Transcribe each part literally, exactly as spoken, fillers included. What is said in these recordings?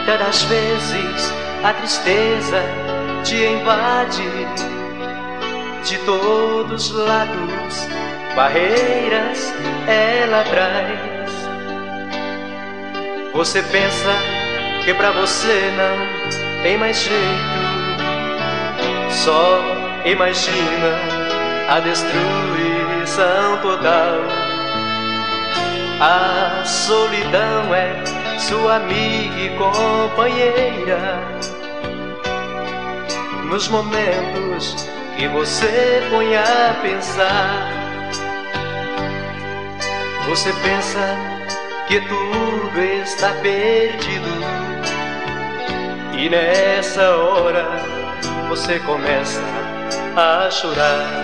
Muitas das vezes a tristeza te invade de todos os lados, barreiras ela traz. Você pensa que pra você não tem mais jeito, só imagina a destruição total. A solidão é sua amiga e companheira nos momentos que você põe a pensar. Você pensa que tudo está perdido, e nessa hora você começa a chorar.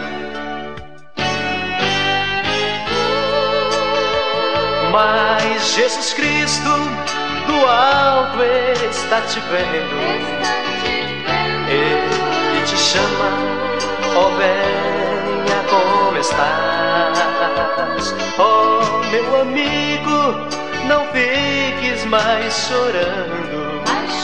Mas Jesus Cristo do alto está te vendo, Ele te chama, ó venha como estás. Ó meu amigo, não fiques mais chorando,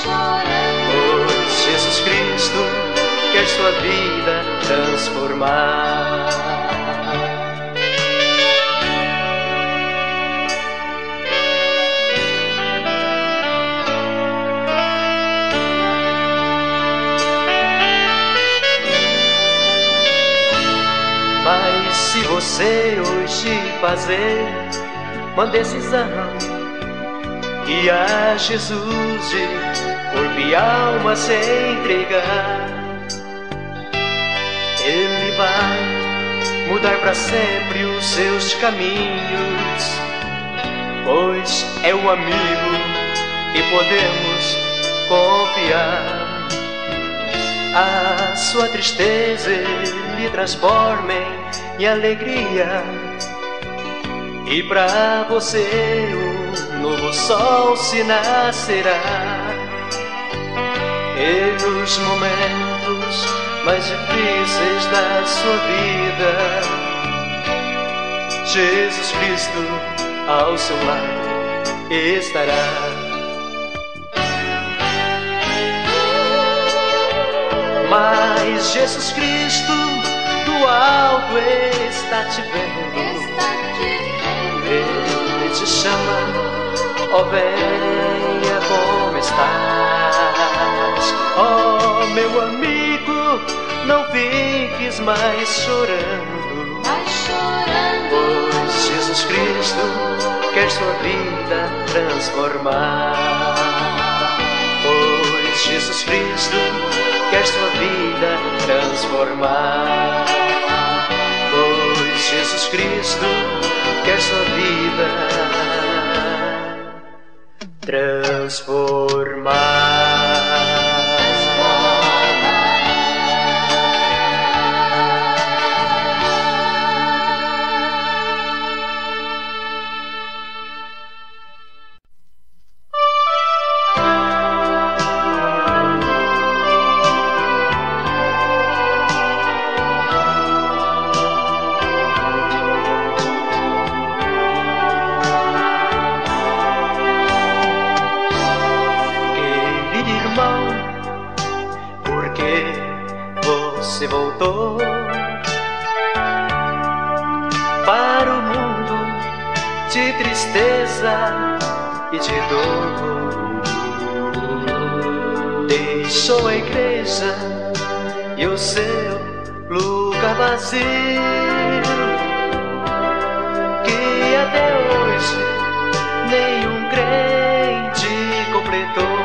pois Jesus Cristo quer sua vida transformar. Mas se você hoje fazer uma decisão e a Jesus de corpo e alma se entregar, Ele vai mudar para sempre os seus caminhos, pois é o amigo que podemos confiar. A sua tristeza Ele transforma em alegria, e pra você um novo sol se nascerá. E nos momentos mais difíceis da sua vida, Jesus Cristo ao seu lado estará. Mas Jesus Cristo do alto está te vendo, Ele te chama, ó venha como estás. Ó meu amigo, não fiques mais chorando, pois Jesus Cristo quer sua vida transformar. Pois Jesus Cristo quer sua vida transformar, pois Jesus Cristo quer sua vida transformar. Você voltou para o mundo de tristeza e de dor. Deixou a igreja e o seu lugar vazio, que até hoje nenhum crente completou.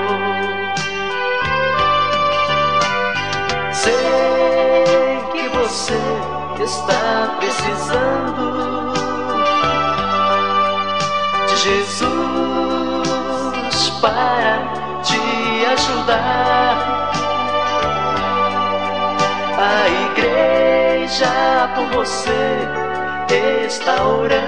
Sei que você está precisando de Jesus para te ajudar. A igreja por você está orando.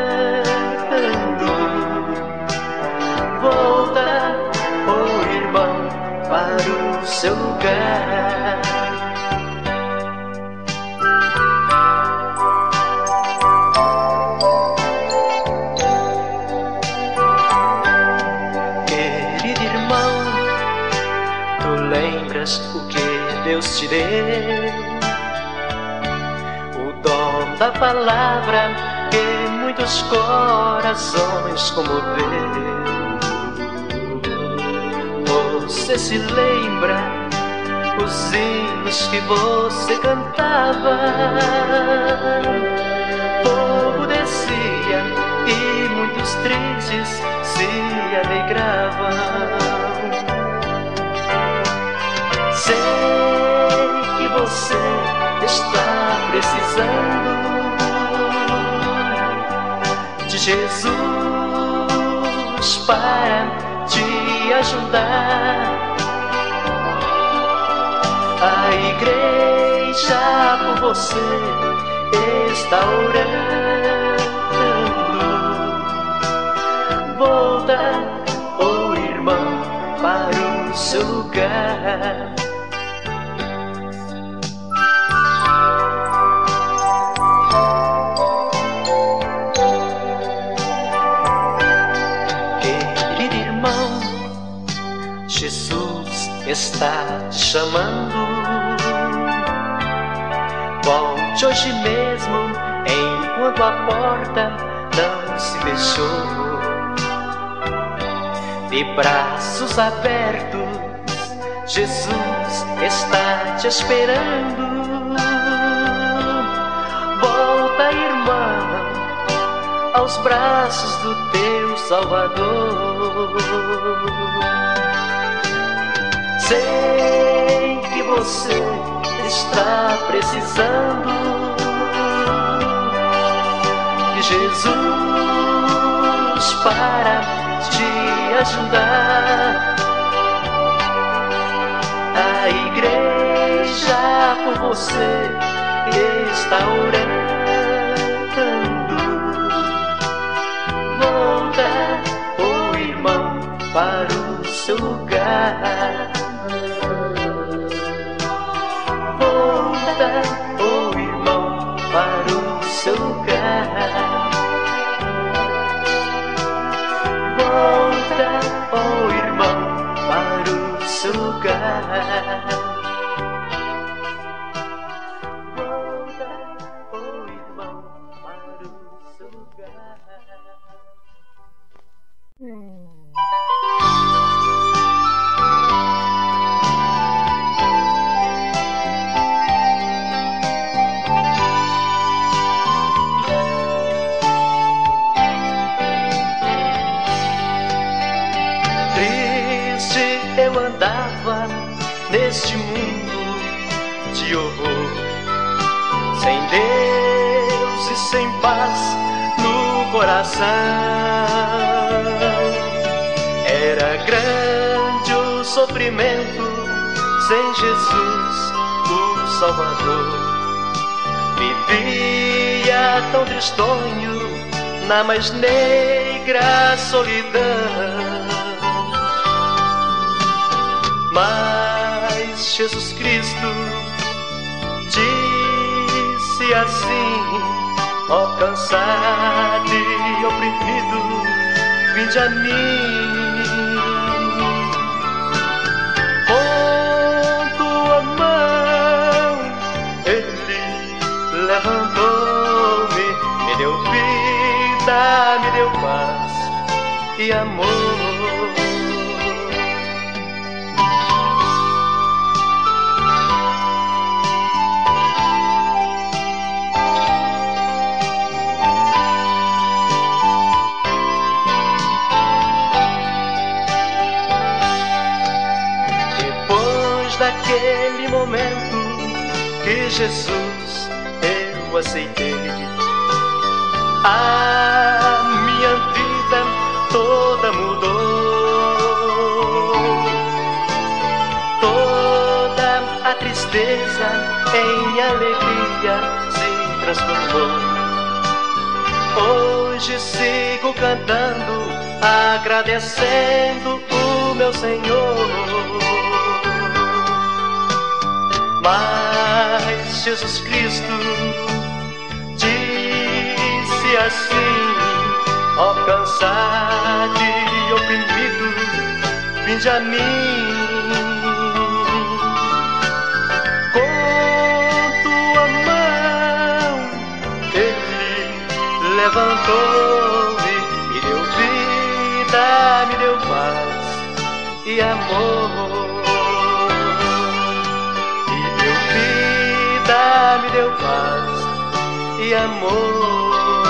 Volta, oh irmão, para o seu lugar. Querido irmão, lembras o que Deus te deu, o dom da palavra que muitos corações comoveu. Você se lembra os hinos que você cantava? Fogo descia e muitos tristes se alegravam. Sei que você está precisando de Jesus para te ajudar. A igreja por você está orando. Volta, oh irmão, para o seu lugar. Querido irmão, Jesus está te chamando. Volte hoje mesmo, enquanto a porta não se fechou. De braços abertos, Jesus está te esperando. Volta, irmão, aos braços do teu Salvador. Sei que você está precisando de Jesus para te ajudar. A igreja por você está orando. Volta, oh irmão, para o seu lugar. Volta, oh irmão, para o seu lugar. Volta, oh irmão, para o seu lugar. Volta, oh irmão, para o seu lugar. Hum. Eu andava neste mundo de horror, sem Deus e sem paz no coração. Era grande o sofrimento sem Jesus, o Salvador. Vivia tão tristonho na mais negra solidão. Mas Jesus Cristo disse assim: ó cansado e oprimido, vinde a mim. Com tua mão Ele levantou-me, me deu vida, me deu paz e amor. Naquele momento que Jesus eu aceitei, a minha vida toda mudou. Toda a tristeza em alegria se transformou. Hoje sigo cantando, agradecendo o meu Senhor. Mas Jesus Cristo disse assim: ó cansado e oprimido, vinde a mim. e amor. Me deu vida, me deu paz e amor.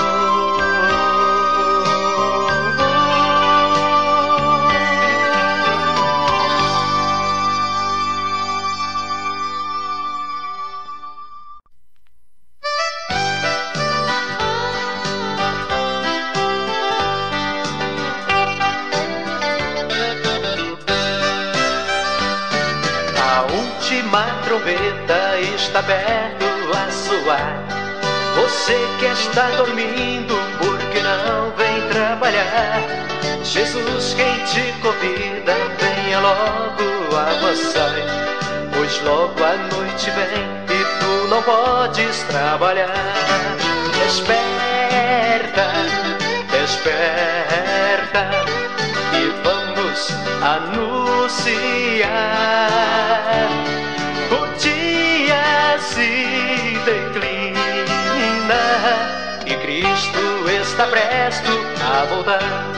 A trombeta está perto a soar. Você que está dormindo, por que não vem trabalhar? Jesus quem te convida, venha logo avançar, pois logo a noite vem e tu não podes trabalhar. Desperta, desperta e vamos anunciar. O dia se declina e Cristo está presto a voltar.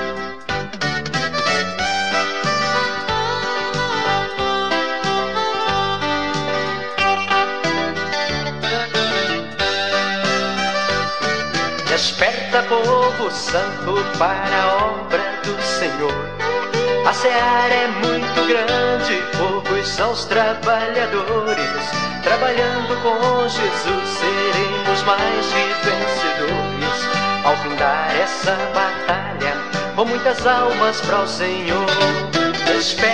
Desperta, povo santo, para a obra do Senhor. A seara é muito grande, poucos são os trabalhadores. Trabalhando com Jesus seremos mais que vencedores. Ao findar essa batalha, com muitas almas para o Senhor. Desperta,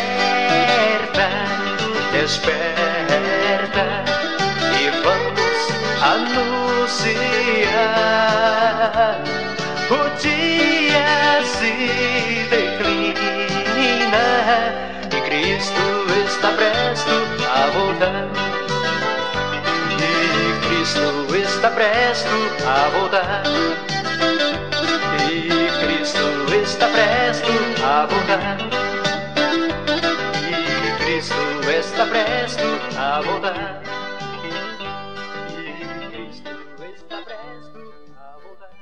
desperta e vamos anunciar. O dia se declina e Cristo está presto a voltar. E Cristo está presto a voltar. E Cristo está presto a voltar. E Cristo está presto a voltar. E Cristo está presto a voltar.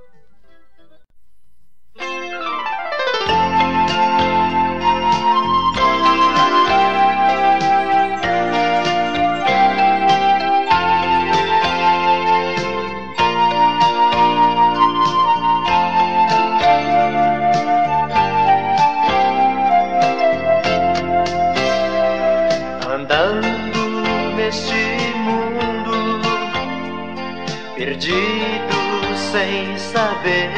Perdido sem saber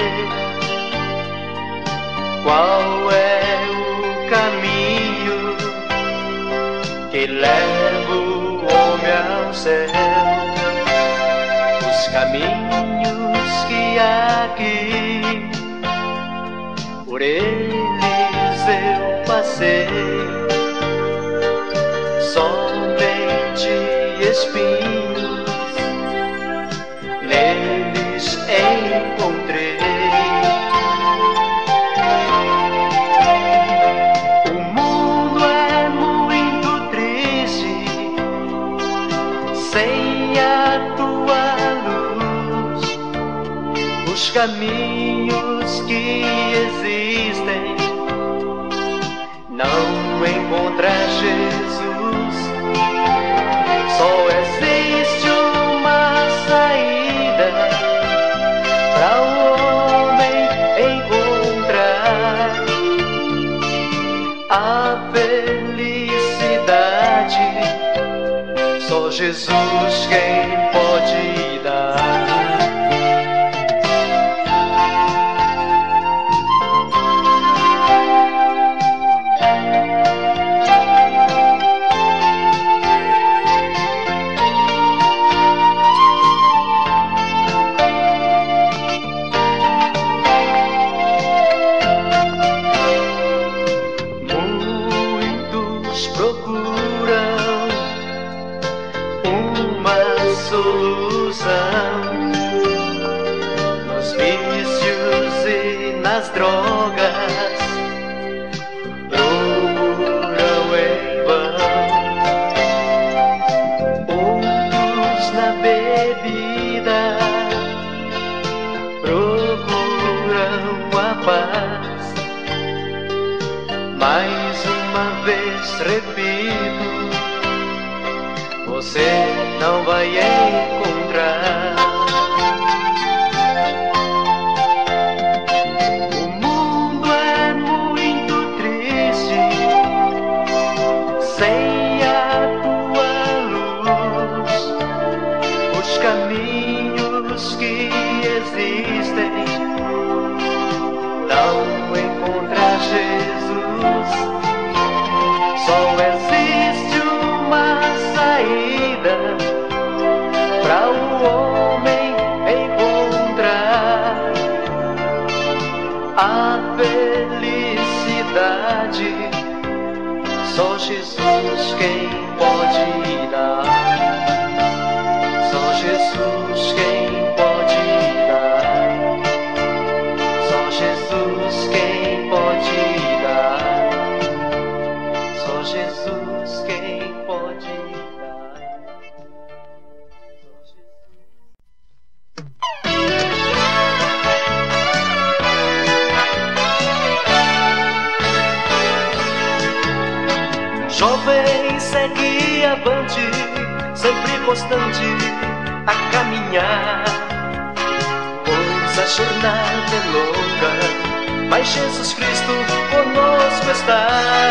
qual é o caminho que leva o homem ao céu. Os caminhos que aqui por eles eu passei, somente espinhos neles encontrei. O mundo é muito triste sem a tua luz. Os caminhos que existem não encontrar Jesus. Só existe uma saída para o homem encontrar a felicidade. Só Jesus quem pode dar. Nos vícios e nas drogas procuram em vão, outros na bebida procuram a paz, mas um vez repito, você não vai encontrar. O mundo é muito triste sem a tua luz. Os caminhos que existem não encontrar Jesus. Só existe uma saída para o homem encontrar a felicidade. Só Jesus quem pode dar. Só Jesus quem pode dar. Só Jesus quem pode dar. Só Jesus quem pode dar. Jovem, segue avante, sempre constante a caminhar, pois a jornada é longa, mas Jesus Cristo conosco está.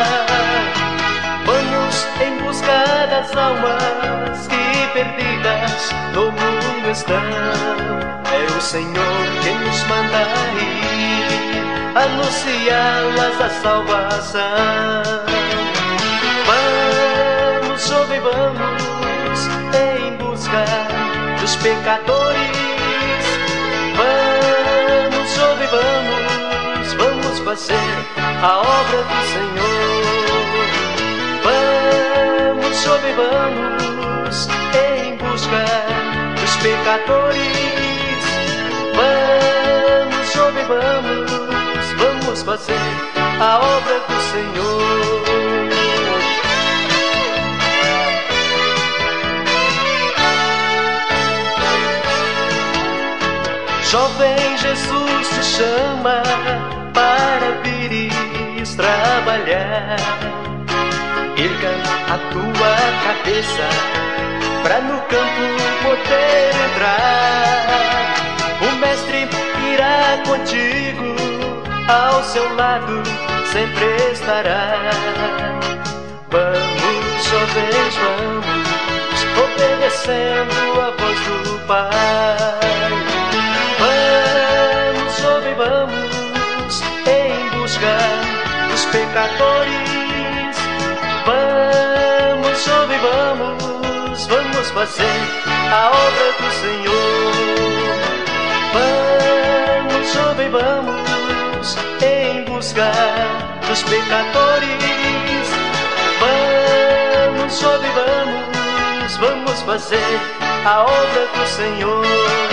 Vamos em busca das almas que perdidas no mundo estão. É o Senhor quem nos manda ir, anunciá-las a salvação. Vamos, jovem, vamos em busca dos pecadores. Vamos, jovem, vamos, vamos fazer a obra do Senhor. Vamos, jovem, vamos em busca dos pecadores. Vamos, jovem, vamos, vamos fazer a obra do Senhor. Jovem, Jesus te chama para vires trabalhar. Erga a tua cabeça pra no campo poder entrar. O mestre irá contigo, ao seu lado sempre estará. Vamos, jovens, vamos, obedecendo a voz do Pai. Vamos, jovem, vamos em busca dos pecadores. Vamos, jovem, vamos, vamos fazer a obra do Senhor. Vamos, jovem, vamos em busca dos pecadores. Vamos, jovem, vamos, vamos fazer a obra do Senhor.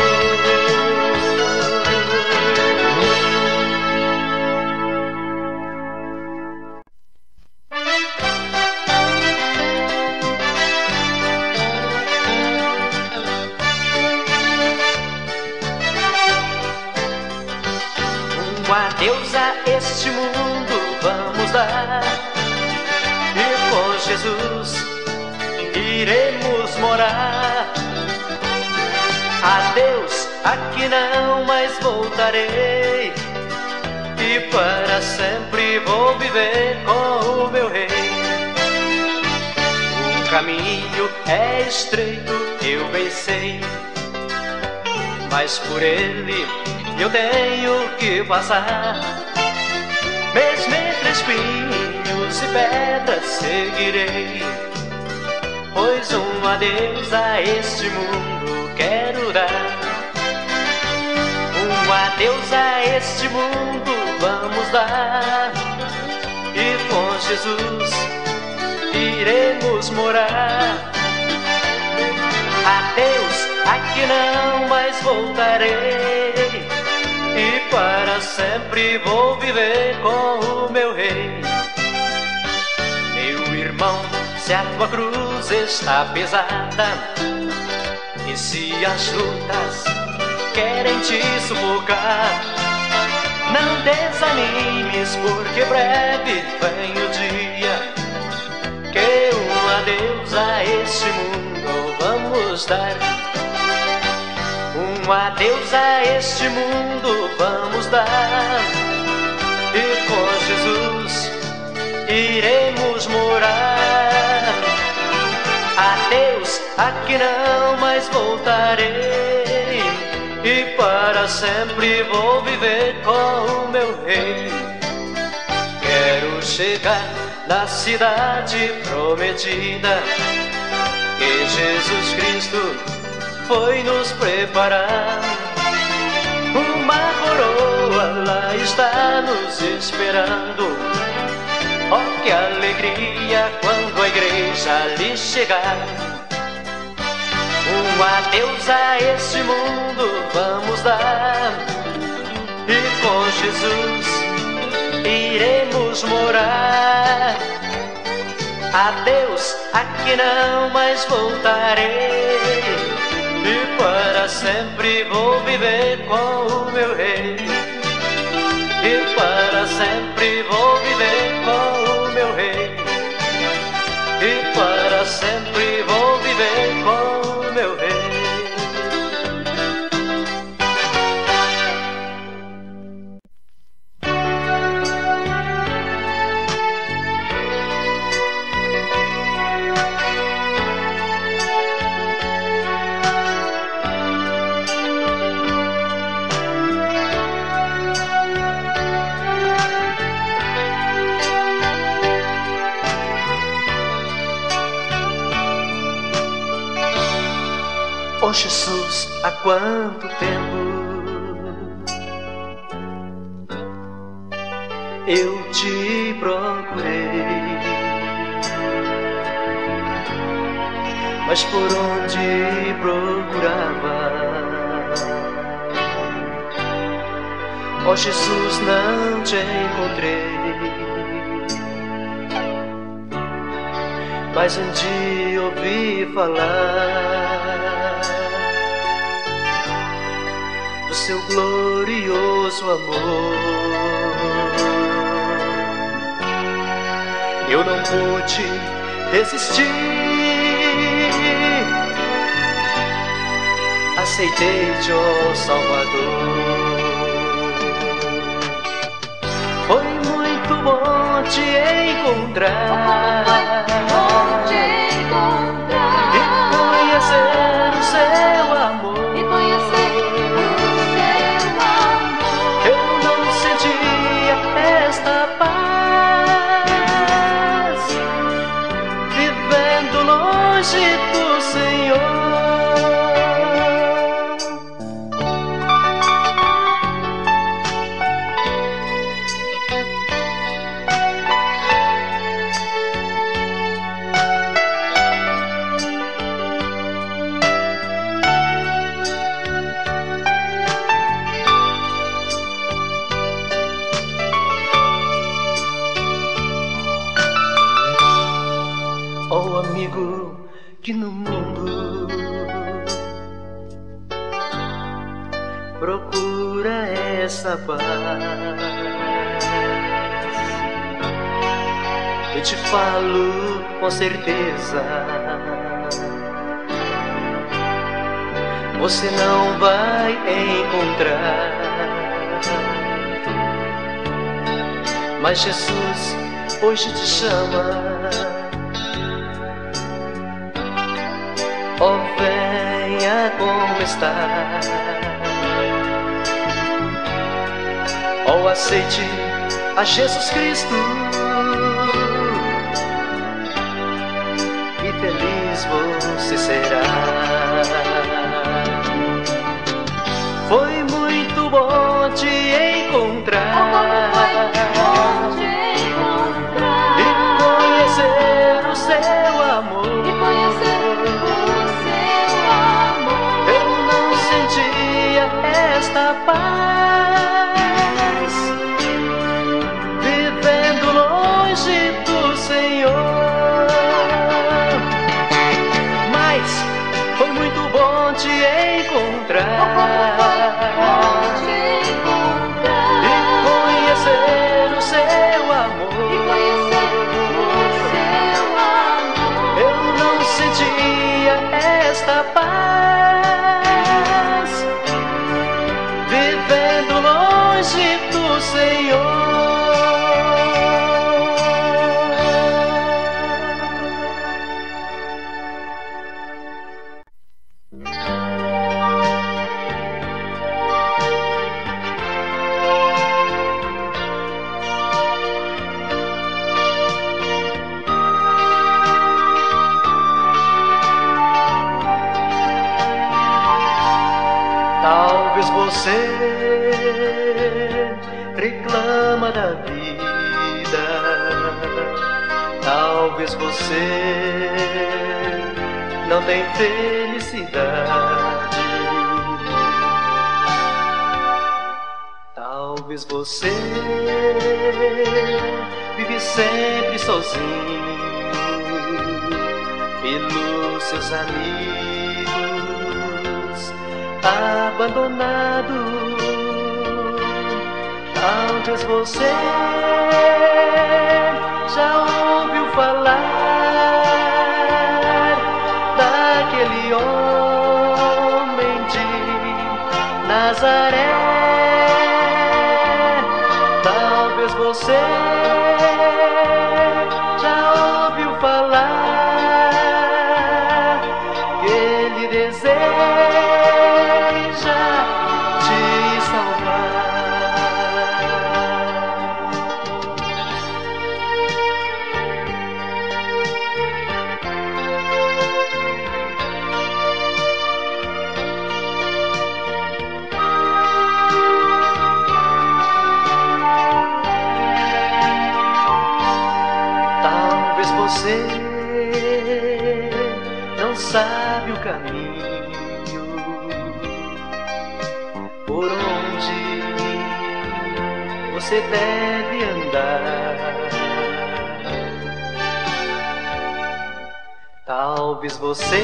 Um adeus a este mundo vamos dar, e com Jesus iremos morar. Adeus, aqui não mais voltarei, e para sempre vou viver com o meu Rei. O caminho é estreito, eu bem sei, mas por ele eu tenho que passar. Mesmo entre espinhos e pedras seguirei, pois um adeus a este mundo quero dar. Um adeus a este mundo vamos dar, e com Jesus iremos morar. Adeus, aqui não mais voltarei, e para sempre vou viver com o meu Rei. Meu irmão, se a tua cruz está pesada, e se as lutas querem te sufocar, não desanimes, porque breve vem o dia adeus a este mundo vamos dar. Um adeus a este mundo vamos dar. E com Jesus iremos morar. Adeus, aqui não mais voltarei, e para sempre vou viver com o meu Rei. Quero chegar na cidade prometida, que Jesus Cristo foi nos preparar. Uma coroa lá está nos esperando. Oh, que alegria quando a igreja ali chegar. Um adeus a este mundo vamos dar, e com Jesus iremos morar. Adeus, aqui não mais voltarei, e para sempre vou viver com o meu Rei. E para sempre vou viver com o meu Rei. E para sempre vou viver com o meu Rei. Oh Jesus, há quanto tempo eu te procurei, mas por onde procurava, oh Jesus, não te encontrei. Mas um dia ouvi falar do seu glorioso amor. Eu não pude resistir, aceitei-te, ó Salvador. Foi muito bom te encontrar, bom te encontrar e conhecer o seu amor. e conhecer o seu amor. Eu não sentia esta paz vivendo longe do Senhor. Oh amigo, que no mundo procura essa paz, eu te falo com certeza, você não vai encontrar. Mas Jesus hoje te chama. Oh, venha como está. Oh, aceite a Jesus Cristo e feliz você será. Foi muito bom te encontrar, Bom te encontrar e conhecer o seu amor. e conhecer o seu amor. Eu não sentia esta paz vivendo longe Talvez você não tenha felicidade. Talvez você vive sempre sozinho pelos seus amigos, abandonado. Talvez você já ouviu falar daquele homem de Nazaré. Talvez você já ouviu falar que ele deseja te salvar. Você não sabe o caminho por onde você deve andar. Talvez você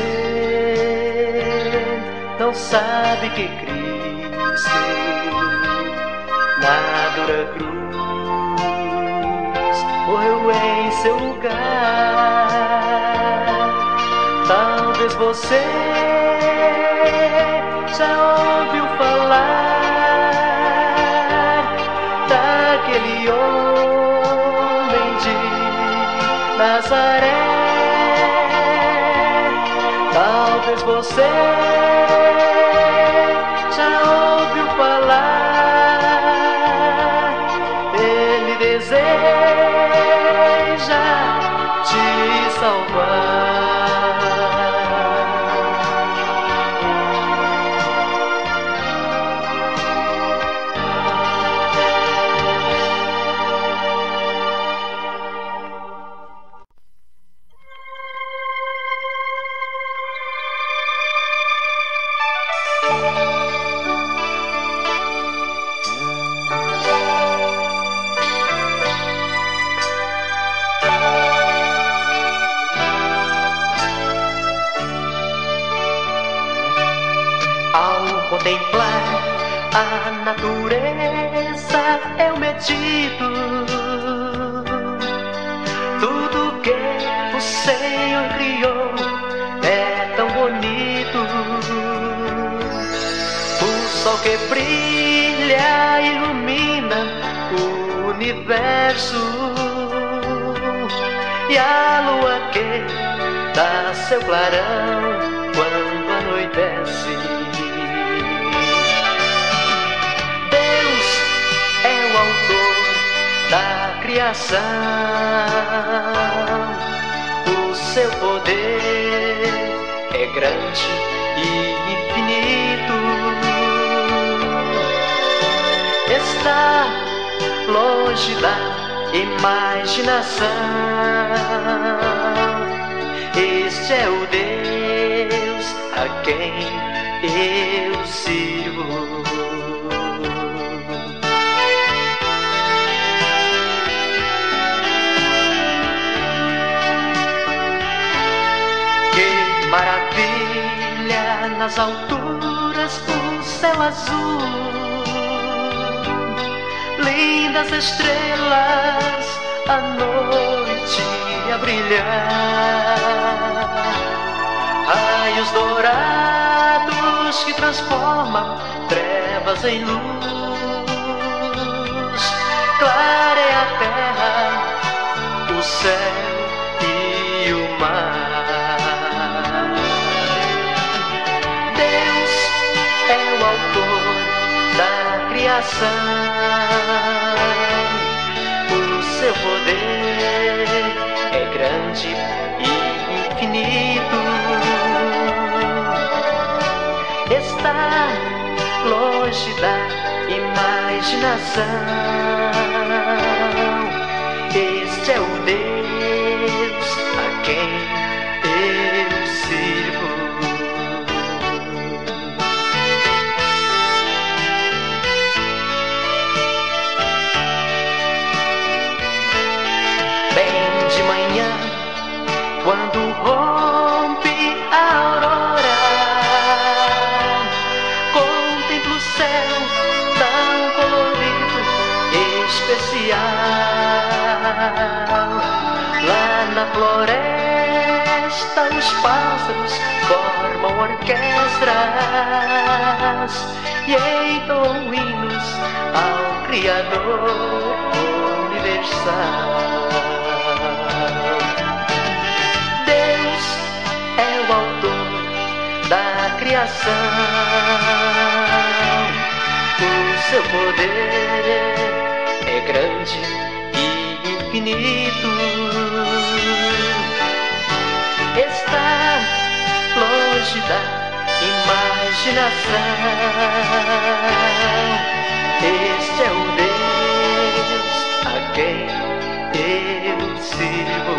não sabe que Cristo na dura cruz morreu em seu lugar. Talvez você já ouviu falar daquele homem de Nazaré. Talvez você já ouviu falar, ele deseja te salvar. Contemplar a natureza eu medito tudo que o Senhor criou é tão bonito. O sol que brilha ilumina o universo e a lua que dá seu clarão quando anoitece. Da criação, o seu poder é grande e infinito. Está longe da imaginação. Este é o Deus a quem eu sirvo. Maravilha nas alturas, o céu azul, lindas estrelas, a noite a brilhar, raios dourados que transformam trevas em luz, clareia a terra, o céu e o mar. O seu poder é grande e infinito. Está longe da imaginação. Este é o Deus quando rompe a aurora, contemplo o céu tão colorido e especial. Lá na floresta os pássaros formam orquestras e entoam hinos ao Criador universal. Deus é o autor da criação, o seu poder é grande e infinito. Está longe da imaginação. Este é o Deus a quem eu sirvo.